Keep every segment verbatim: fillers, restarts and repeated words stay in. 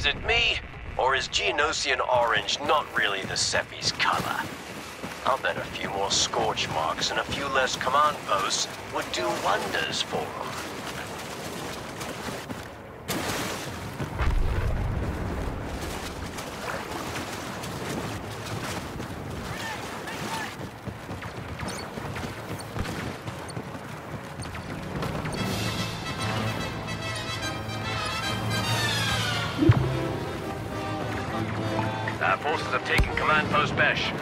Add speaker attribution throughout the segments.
Speaker 1: Is it me, or is Geonosian orange not really the Seppi's color? I'll bet a few more scorch marks and a few less command posts would do wonders for them.
Speaker 2: Our forces have taken Command Post Besh.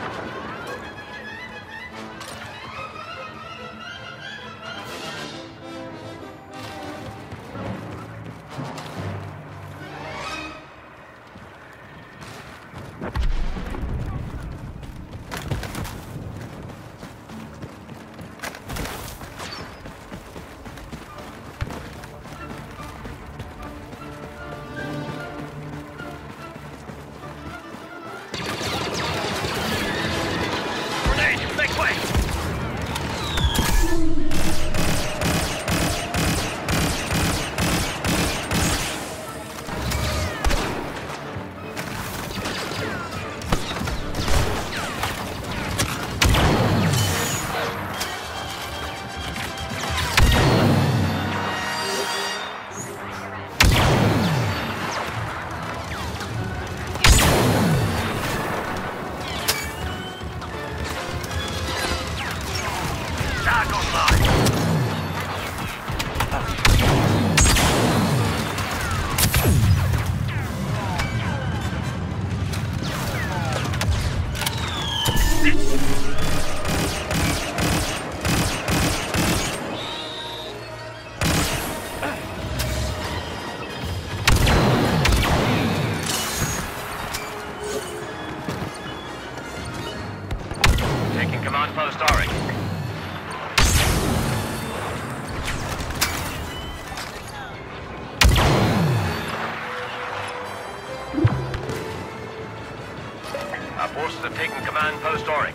Speaker 2: Taking Command Post Orange. Our forces have taken Command Post Orange.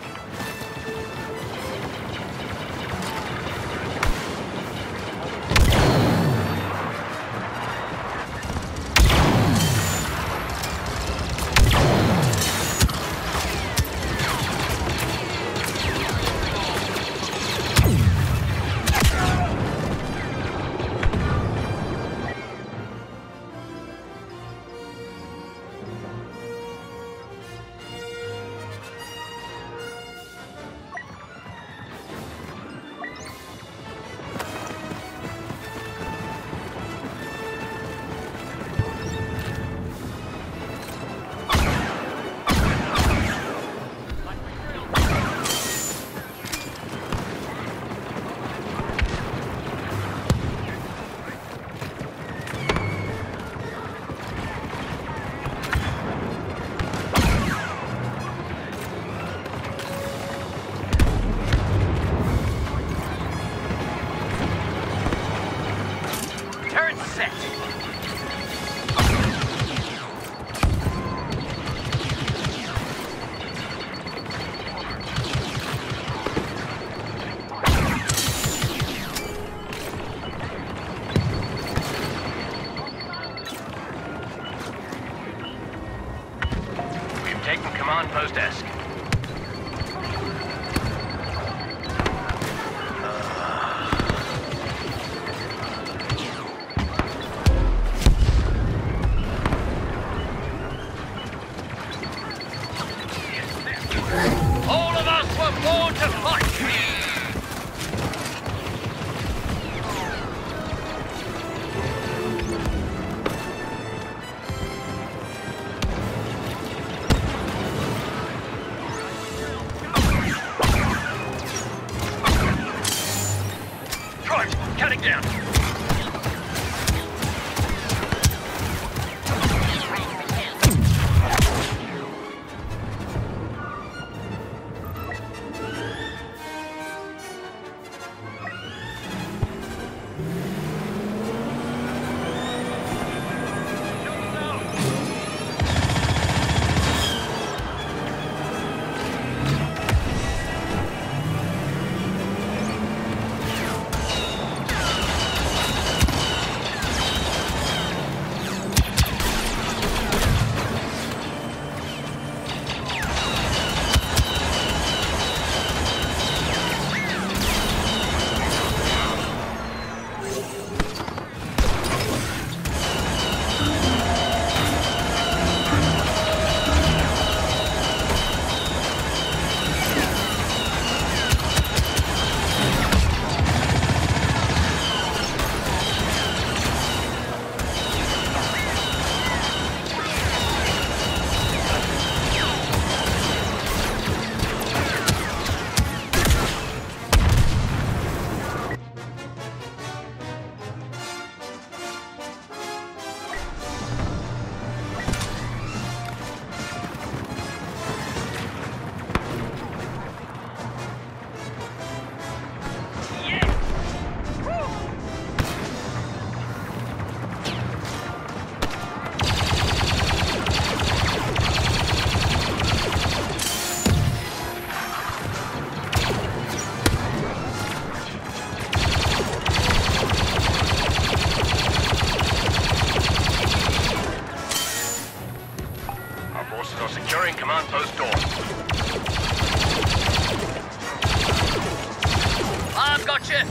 Speaker 2: Gotcha!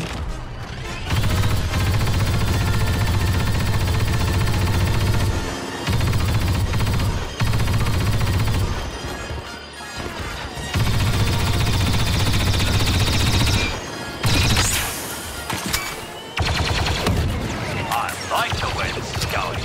Speaker 1: I like the way this is going.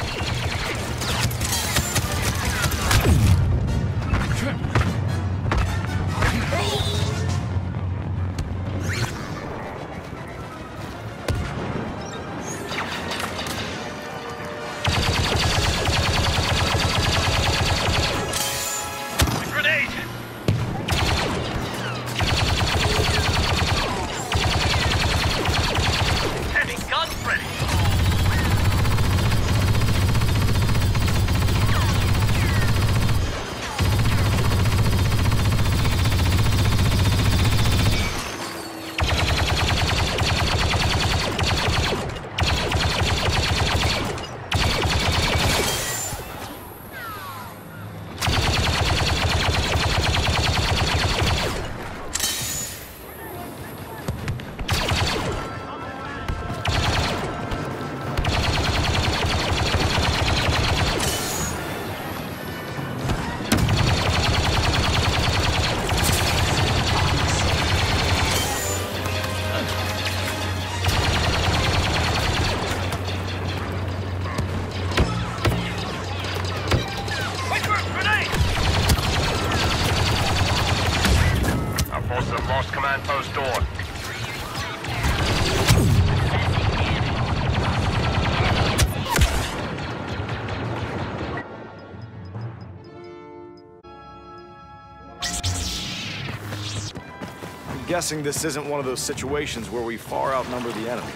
Speaker 2: Command post door.
Speaker 3: I'm guessing this isn't one of those situations where we far outnumber the enemy.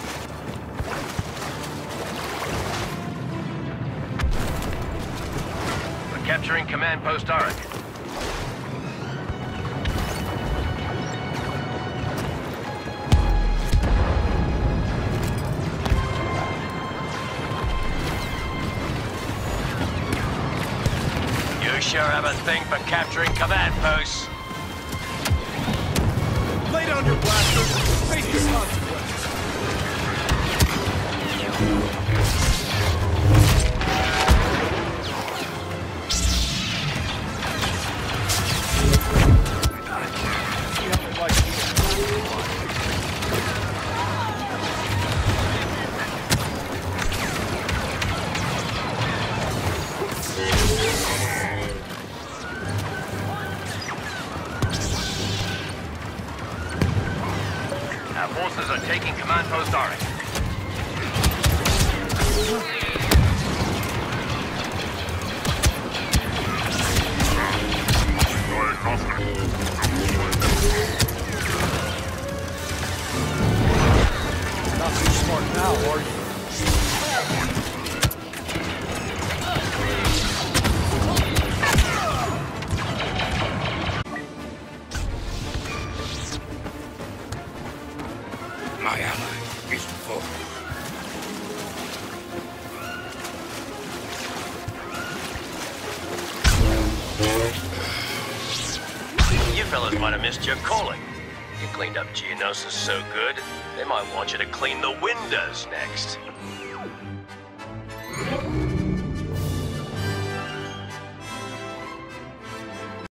Speaker 2: We're capturing command post Arik.
Speaker 1: You sure have a thing for capturing command posts.
Speaker 3: Lay down your blasters! Face the consequences!
Speaker 2: Our forces are taking command post Arik.
Speaker 3: Not too smart now, are you?
Speaker 4: My ally is full.
Speaker 1: You fellas might have missed your calling. You cleaned up Geonosis so good, they might want you to clean the windows next.